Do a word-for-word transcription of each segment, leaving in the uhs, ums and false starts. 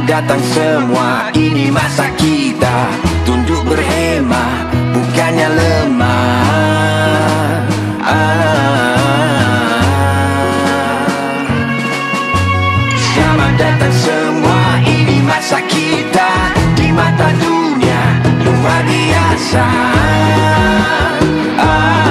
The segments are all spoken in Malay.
Selamat datang semua, ini masa kita. Tunduk berhemah, bukannya lemah. ah. Selamat datang semua, ini masa kita. Di mata dunia luar biasa. ah.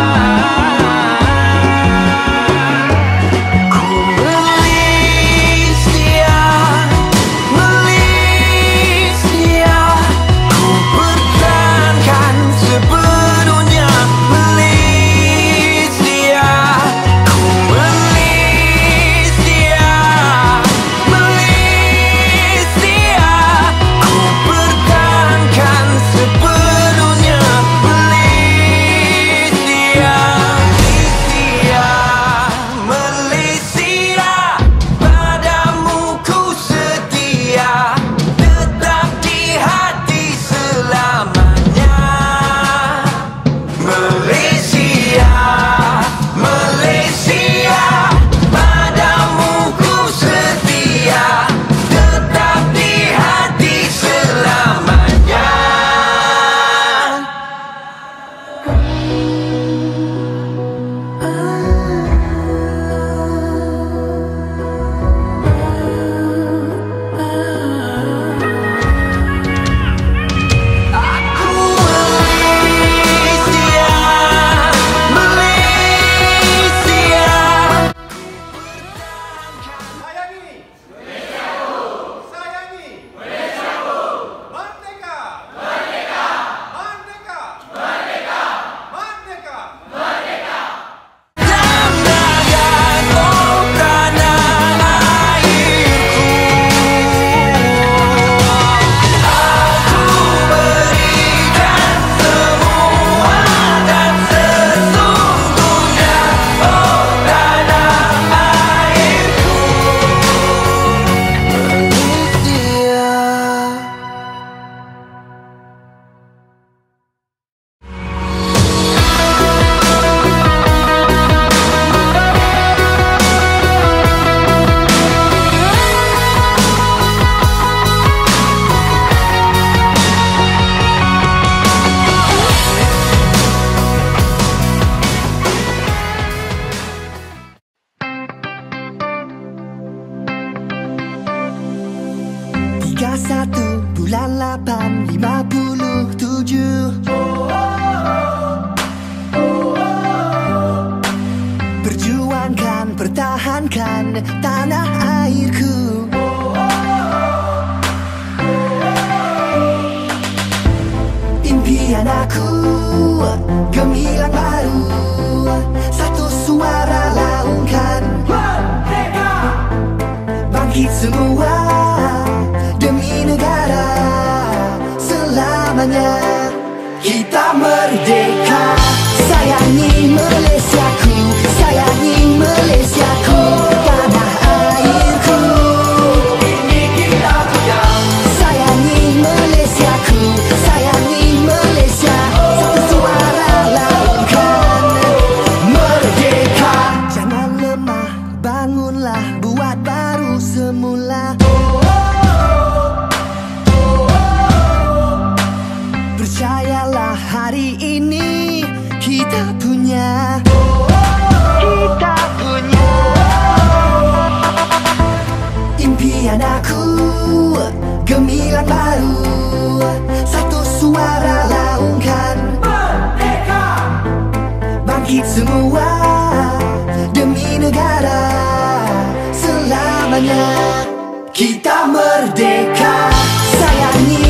tiga puluh satu bulan delapan lima puluh tujuh. Perjuangkan, pertahankan tanah airku. Impian aku gemilang baru, satu suara laungkan. Merdeka! Bangkit semua demi negara selamanya. Kita merdeka. Sayangi Malaysiaku, sayangi Malaysiaku, tanah airku. Ini kita punya. Sayangi Malaysiaku, sayangi Malaysia, satu suara laungkan. Merdeka. Jangan lemah, bangunlah, buat baru semula. Percayalah, hari ini kita punya. Kita punya. Impian aku gemilang baru, satu suara laungkan. Merdeka! Bangkit semua demi negara selamanya. Kita merdeka. Sayangi